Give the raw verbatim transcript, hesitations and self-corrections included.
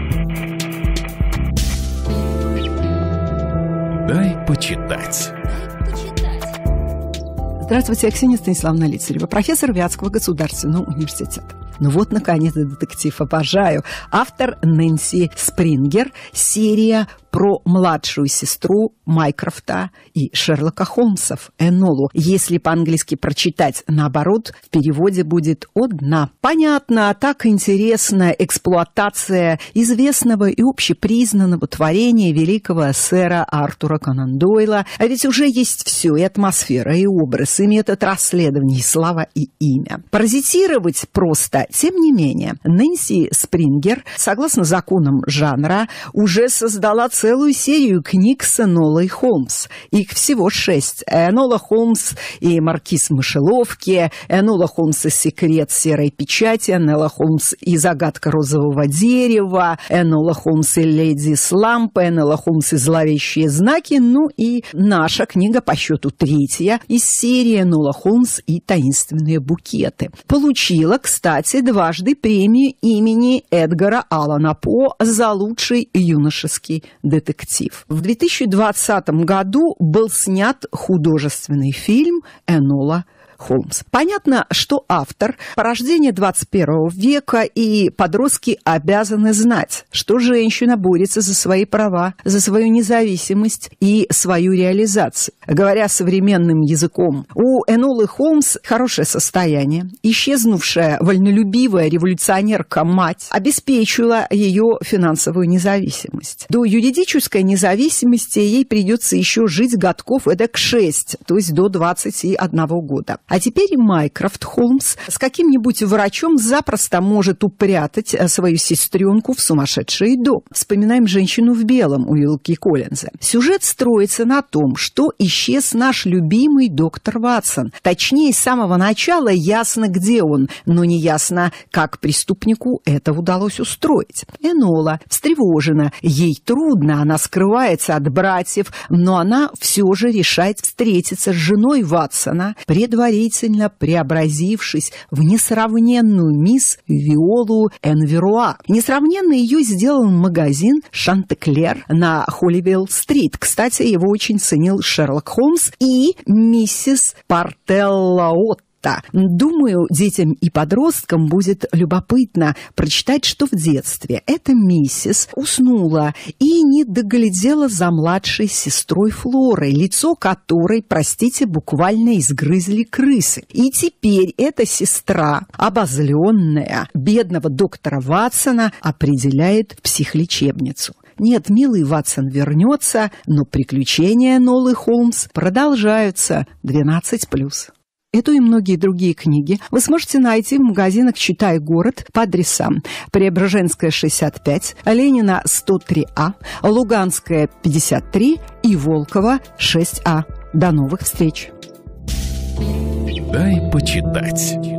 Дай почитать. Здравствуйте, я Ксения Станиславовна Лицарева, профессор Вятского государственного университета. Ну вот, наконец, детектив обожаю. Автор Нэнси Спрингер. Серия про младшую сестру Майкрофта и Шерлока Холмсов, Энолу. Если по-английски прочитать наоборот, в переводе будет «одна». Понятно, так интересна эксплуатация известного и общепризнанного творения великого сэра Артура Конан Дойла. А ведь уже есть все, и атмосфера, и образ, и метод расследования, и слава, и имя. Паразитировать просто. Тем не менее, Нэнси Спрингер, согласно законам жанра, уже создала целую серию книг с Энолой Холмс. Их всего шесть. Энола Холмс и маркиз мышеловки, Энола Холмс и секрет серой печати, Энола Холмс и загадка розового дерева, Энола Холмс и леди с лампой, Энола Холмс и зловещие знаки, ну и наша книга по счету третья из серии Энола Холмс и таинственные букеты. Получила, кстати, дважды премию имени Эдгара Аллана По за лучший юношеский детектив. В две тысячи двадцатом году был снят художественный фильм «Энола Холмс». Понятно, что автор порождение двадцать первого века, и подростки обязаны знать, что женщина борется за свои права, за свою независимость и свою реализацию. Говоря современным языком, у Энолы Холмс хорошее состояние. Исчезнувшая вольнолюбивая революционерка-мать обеспечила ее финансовую независимость. До юридической независимости ей придется еще жить годков эдак шесть, то есть до двадцати одного года. А теперь и Майкрофт Холмс с каким-нибудь врачом запросто может упрятать свою сестренку в сумасшедший дом. Вспоминаем «Женщину в белом» Уилки Коллинза. Сюжет строится на том, что исчез наш любимый доктор Ватсон. Точнее, с самого начала ясно, где он, но не ясно, как преступнику это удалось устроить. Энола встревожена, ей трудно, она скрывается от братьев, но она все же решает встретиться с женой Ватсона, предварительно преобразившись в несравненную мисс Виолу Энверуа. Несравненно ее сделал магазин «Шантеклер» на Холливелл-стрит. Кстати, его очень ценил Шерлок Холмс и миссис Партеллаот. Думаю, детям и подросткам будет любопытно прочитать, что в детстве эта миссис уснула и не доглядела за младшей сестрой Флорой, лицо которой, простите, буквально изгрызли крысы. И теперь эта сестра, обозленная, бедного доктора Ватсона определяет в психлечебницу. Нет, милый Ватсон вернется, но приключения Энолы Холмс продолжаются. двенадцать плюс. Эту и многие другие книги вы сможете найти в магазинах «Читай город» по адресам: Преображенская, шестьдесят пять, Ленина, сто три А, Луганская, пятьдесят три и Волкова, шесть А. До новых встреч! Дай почитать.